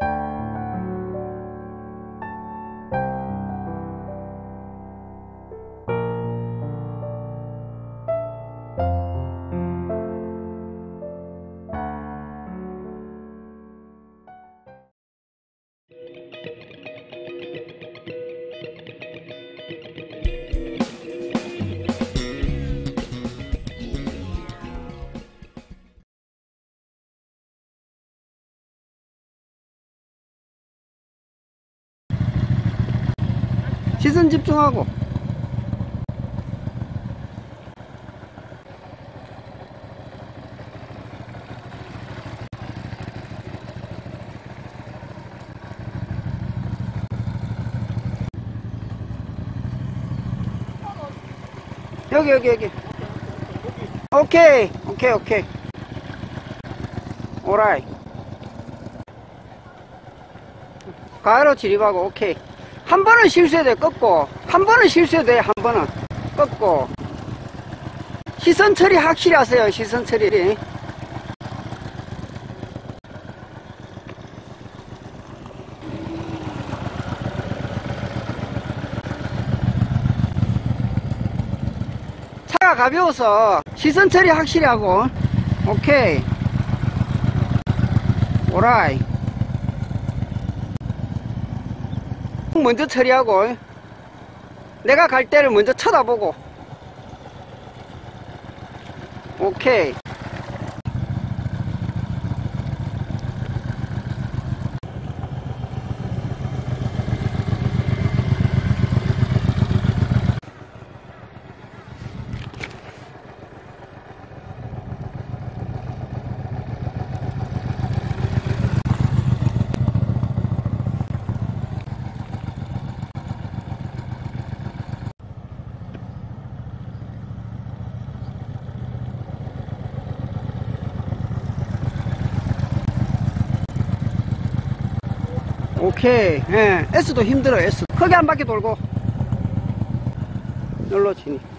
시선 집중하고. 여기. 오케이. 오라이. 가로 지립하고. 오케이. 한 번은 실수해야 돼. 꺾고. 한 번은 실수해야 돼. 한 번은 꺾고. 시선 처리 확실히 하세요. 시선 처리. 차가 가벼워서 시선 처리 확실히 하고. 오케이. 오라이. 먼저 처리하고, 내가 갈 때를 먼저 쳐다보고. 오케이. 오케이. 예, S도 힘들어. S 크게 한 바퀴 돌고 눌러지니.